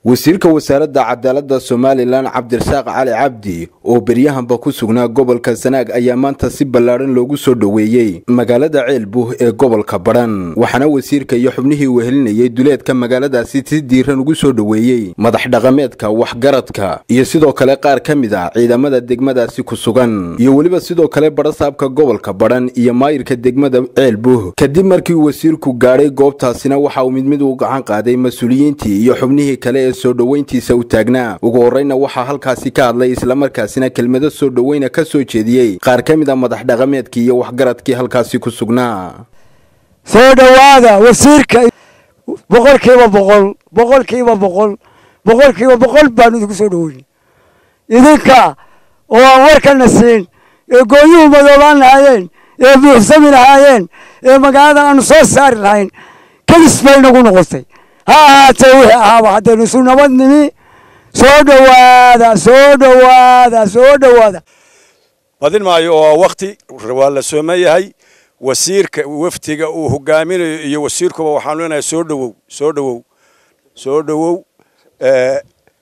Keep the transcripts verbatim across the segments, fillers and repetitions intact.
wasiirka wasaaradda cadaaladda Soomaaliland Cabdirasaaq Cali Cabdi oo beryahanba ku sugnaa gobolka Sanaag ayaa maanta si ballaaran loogu soo dhaweeyay magaalada Ceelbuh ee gobolka Badhan waxaana wasiirka iyo xubnihii wehelinayay duleedka magaaladaasi si diiran ugu soo dhaweeyay madax dhaqameedka waxgaradka iyo sidoo kale qaar ka mid ah ciidamada degmadaasi ku sugan iyo waliba sidoo kale barasaabka gobolka Badhan iyo maayirka degmada Ceelbuh kadib markii wasiirku gaaray goobtaasina waxa uu mid mid u gacan qaaday mas'uuliyiintii iyo xubnihii kale soo dhaweyntiisa u taagnaa ugu horeyna waxa halkaasi ka hadlay isla markaasina kelmado soo dhaweyna ka soo jeediyay qaar ka mid ah madax dhaqameedkii iyo waxgaradkii halkaasi ku sugnaa soo dhawaada wasiirka boqolkiiba boqol boqolkiiba boqol boqolkiiba boqol baan idinku soo dhaweynay idinka oo aan warkana siin ee gooyuhu madoobaan lahaayeen ee buuxsami lahaayeen ee magaalada aanu soo saari lahayn kadis bay nagu noqotay ها تسوي هذا حتى نسونا بدني سودا وهذا سودا وهذا سودا وهذا بدل ما يو وقتي ولا سومي هاي وسيرك وفتيجا وهجامين يوسيركم وحنونا سودو سودو سودو آه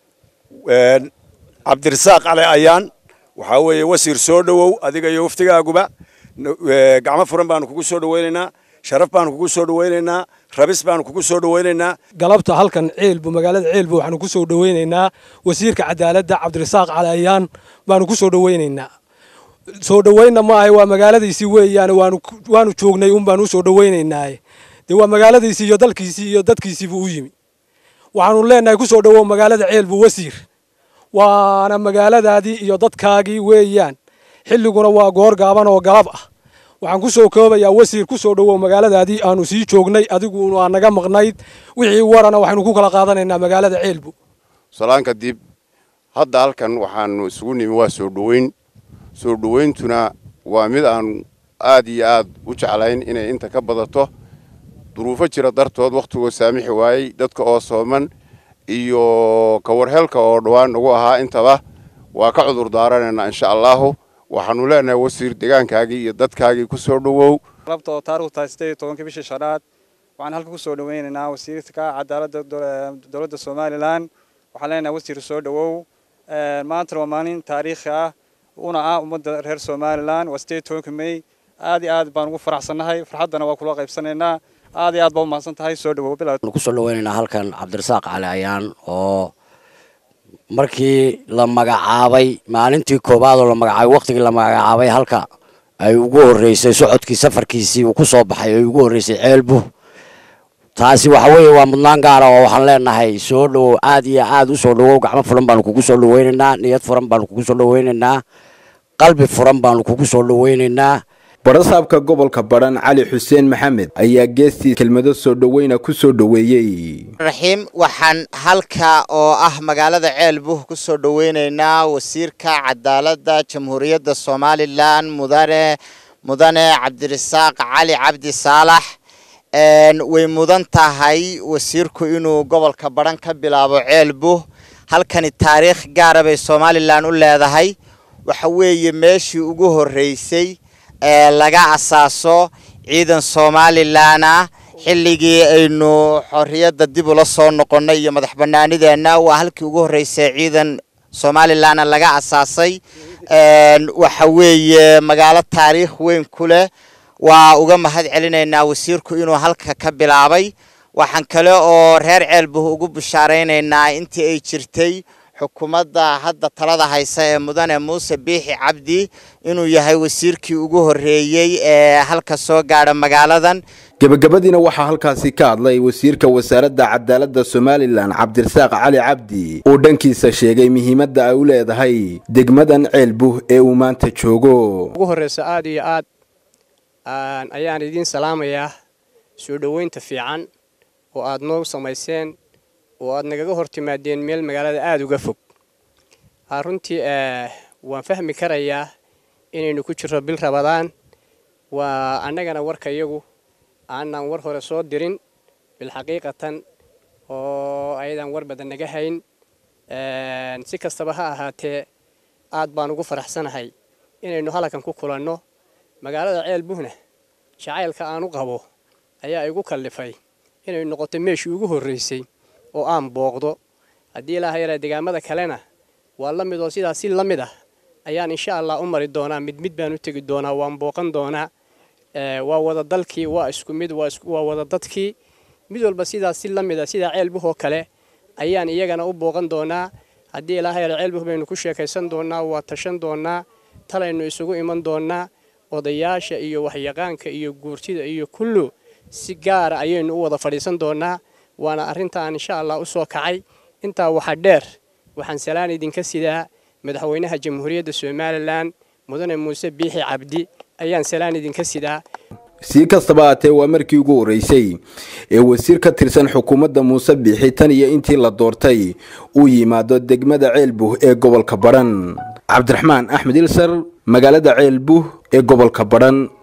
آه عبد الرزاق على أيان وحاول يوسير سودو هذيك يوفتيجا جوبا جامع فرن بانو كوكو سودو ويننا شرف بانو كوكو سودو ويننا رئيس بانو كوكو سو دوينينا قلبته halkan Ceelbuh magaalada Ceelbuh waxaan ku soo dhaweynaynaa wasiirka cadaaladda Cabdirasaaq Cali Ayaan baanu ku soo dhaweynaynaa soo dhaweynna ma ay waa magaaladiisii weeyaan waanu waanu joognay un baanu soo dhaweynaynaa de waa magaaladiisii iyo dalkiisii iyo dadkiisii buu u yimi waxaanu leenahay ku soo dhawow magaalada Ceelbuh wasiir waana magaaladaadii iyo dadkaagii weeyaan xilliguna waa goor gaaban oo galab ah waxaan ku soo koobayaa wasiir ku soo dhawow magaaladaadii aanu sii joognay adigu waa naga maqnayd wixii warana waxaanu ku kala qaadanaynaa magaalada Ceelbuh salaanka dib hadda halkan waxaanu isugu nimi waa soo dhaweyn soo dhaweyntuna waa mid aan aad iyo aad u jeclayn inay inta ka badato duruufo jira dartood waqtigu saamixi waayay dadka oo sooman iyo ka warhelka oo dhawaan nagu ahaa intaba waa ka cudur daaranaynaa insha Allah waxaanu leenahay wasiir deegaankaagii iyo dadkaagii ku soo dhawow rabto taariikhda taastay tobanka bishii shanaad waxaan halka ku soo dhaweynaynaa wasiirka cadaaladda dowladda Soomaaliland waxaan leenahay wasiir soo dhawow maanta waa maalin taariikhi ah una ah ummadda reer Soomaaliland waa tobanka May aad iyo aad baan ugu faraxsanahay farxadana waa kula qaybsanaynaa aad iyo aad baan u mahadsantahay soo dhawow bilaa ku soo dhaweynaynaa halkan Cabdirasaaq Cali Ayaan oo markii la magacaabay maalintii koobaad oo la magacaabay waqtigii la magacaabay halka ay ugu horeysay socodkii safarkiisii uu ku soo baxay ay ugu horeysay Ceelbuh taasi waxa weeye waa mudnaan gaar ah oo waxaan leenahay soo dhawow aad iyo aad u soo dhawow gacmo furan baan kugu soo dhaweynaynaa niyad furan baan kugu soo dhaweynaynaa qalbi furan baan kugu soo dhaweynaynaa barasaabka gobolka Badhan Cali Xuseen Maxamed ayaa geestii kelmado soo dhaweyna ku soo dhaweeyay raxiim waxaan halka oo ah magaalada Ceelbuh ku soo dhaweynaynaa wasiirka cadaaladda jamhuuriyadda Soomaaliland mudane mudane Cabdirasaaq Cali Cabdi Saalax een way mudan tahay wasiirku inuu gobolka Badhan ka bilaabo Ceelbuh halkan taariikh gaar ah bay Soomaaliland u leedahay waxa weeye meeshii ugu horeysay ee laga asaaso ciidan Soomaaliland xilligii aynu xorriyadda dib u la soo noqonay iyo madax banaanideena waa halkii ugu horeysay ciidan Soomaaliland laga asaasay een waxa weeye magaalo taariikh weyn ku leh waa uga mahad celinaynaa wasiirku inuu halka ka bilaabay waxaan kale oo reer Ceelbuh ugu bishaareynaynaa intii ay jirtay xukuumadda hadda talada haysa ee mudane Muuse Biixi Cabdi inuu yahay wasiirkii ugu horeeyay ee halka soo gaadha magaaladan gabagabadiina waxa halkaasi ka hadlay wasiirka wasaaradda cadaaladda Soomaaliland Cabdirasaaq Cali Cabdi oo dhankiisa sheegay muhiimadda ay u leedahay degmadan Ceelbuh ee uu maanta joogo ugu horeysa aad iyo aad aan ayaan idin salaamayaa soo dhaweynta fiican oo aad noo samayseen oo aad nagaga hortimaadeen meel magaalada aad uga fog runtii waan fahmi karayaa inaynu ku jirro bil Ramadaan waa annagana warka iyagu aanan war hore soo dirin bil xaqiiqatan oo aydan war badan naga hayn si kastaba ha ahaatee aad baan ugu faraxsanahay inaynu halkan ku kulanno magaalada Ceelbuhna jacaylka aan u qabo ayaa igu kallifay inay noqoto meeshii ugu horeysay oo aan booqdo haddii ilaahay yara deegaamada kalena waa la mid oo sidaas si la mid ah ayaan insha allah u mari doonaa mid mid baan u tegi doonaa waan booqan doonaa waa wada dalkii waa isku mid waa wada dadkii mid walba sidaas si la mid ah sida Ceelbuh oo kale ayaan iyagana u booqan doonaa haddii ilaahay yara Ceelbuh baynu ku sheekaysan doonaa waa tashan doonaa talaynu isugu iman doonaa odayaasha iyo waxyaqaanka iyo guurtida iyo kullu si gaar ah ayaynu u wada fadhiisan doonaa waana arrinta insha Allah u soo kacay inta waxa dheer waxaan salaan idinka sidaa madaxweynaha jamhuuriyadda Soomaaliland mudane Muuse Biixi Cabdi ayaan salaan idinka sidaa si kastaba ahaatee waa markii ugu horeysay ee wasiir ka tirsan xukuumadda Muuse Biixi tan iyo intii la doortay uu yimaado degmada Ceelbuh ee gobolka Badhan Cabdiraxmaan Axmed Ilsar magaalada Ceelbuh ee gobolka Badhan.